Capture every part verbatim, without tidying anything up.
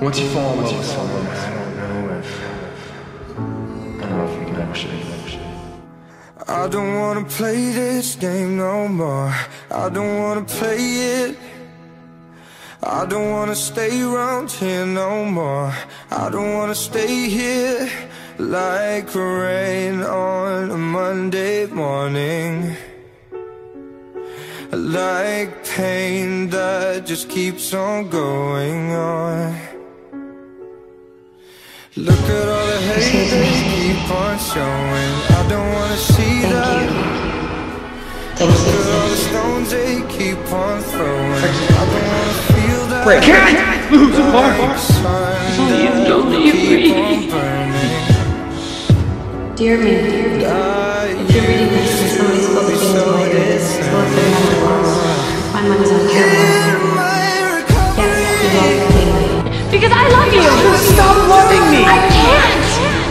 Once you fall in love with someone, I don't know if I don't know if you can ever shake it. I don't wanna play this game no more. I don't wanna play it. I don't wanna stay around here no more. I don't wanna stay here like rain on a Monday morning, like pain that just keeps on going on. Look at all the hate they keep on showing. I don't wanna see Thank that. you. Look at all the stones they keep on throwing. I don't wanna feel that. Break. Can't lose a bar. Please don't leave me. Dear me, if you're reading this and somebody spilled the beans later, this is both their mental loss. My money's on your mind. Yes, you love me. Because I love you! Stop loving me! I can't!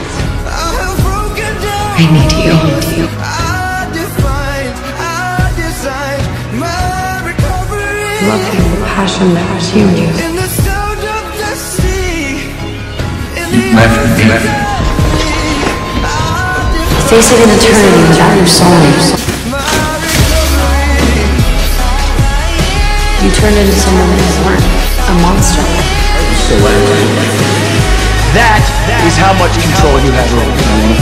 I need you. Love you with passion that consumed you. Left, left. Facing an eternity without your soulmate. You turned into someone that you weren't. A monster. That is how much control you have over me.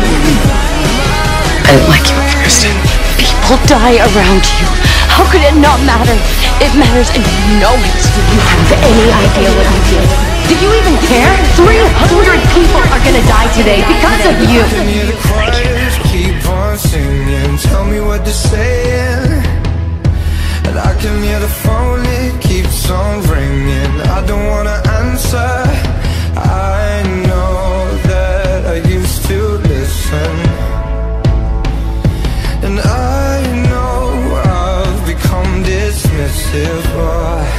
I didn't like you at first. People die around you. How could it not matter? It matters and you know it. Do you have any idea what you did? Do you even care? three hundred people are gonna die today because of you. Keep on singing, tell me what they're saying. And I can hear the phone, it keeps on ringing. I don't wanna answer. I know that I used to listen, and I know I've become dismissive. Oh.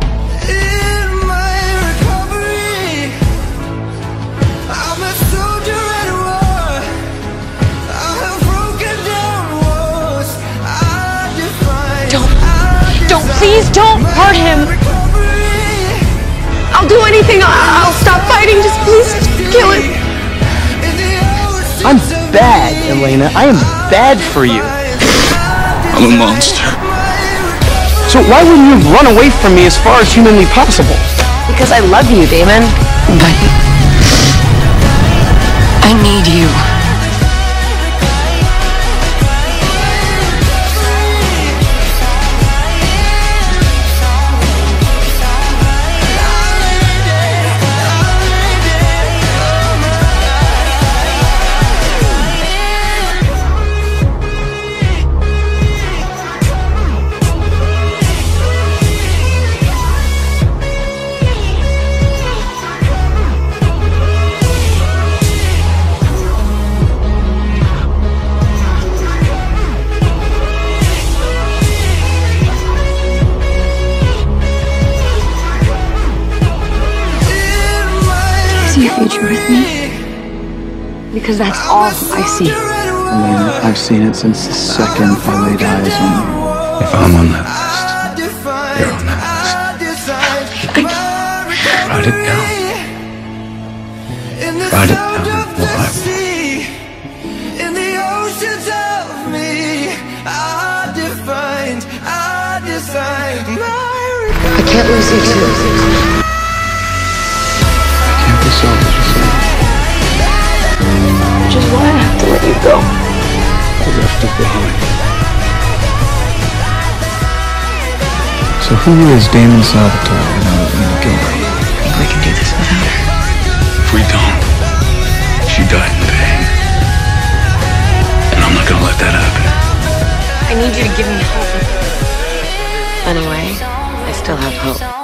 Don't, please don't hurt him. I'll do anything. I'll, I'll stop fighting. Just please kill him. I'm bad, Elena. I am bad for you. I'm a monster. So why wouldn't you run away from me as far as humanly possible? Because I love you, Damon. But I need you. See your future with me? Because that's all I see. Elena, I've seen it since the second I laid eyes on you. If I'm on that list, you're on that list. Write it down. Write it down in the Bible. I can't lose you too. Can't be selfish, Which is why I have to let you go. I left it behind. So who is Damon Salvatore and Elena Gilbert? I think we can do this without her. If we don't, she died in pain. And I'm not gonna let that happen. I need you to give me hope. Anyway, I still have hope.